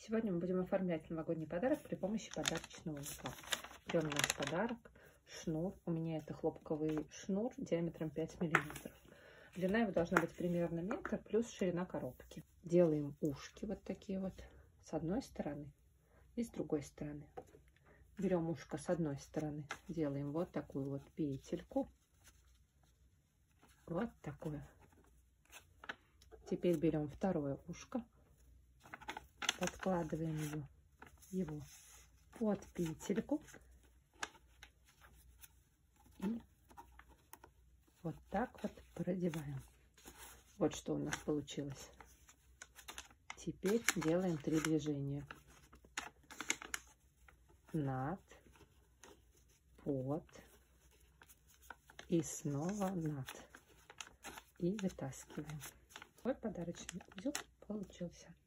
Сегодня мы будем оформлять новогодний подарок при помощи подарочного узла. Берем наш подарок, шнур. У меня это хлопковый шнур диаметром 5 мм. Длина его должна быть примерно метр, плюс ширина коробки. Делаем ушки вот такие вот с одной стороны и с другой стороны. Берем ушко с одной стороны, делаем вот такую вот петельку. Вот такое. Теперь берем второе ушко, подкладываем его под петельку и вот так вот продеваем. Вот что у нас получилось. Теперь делаем 3 движения. Над, под и снова над. И вытаскиваем. Вот подарочный узел получился.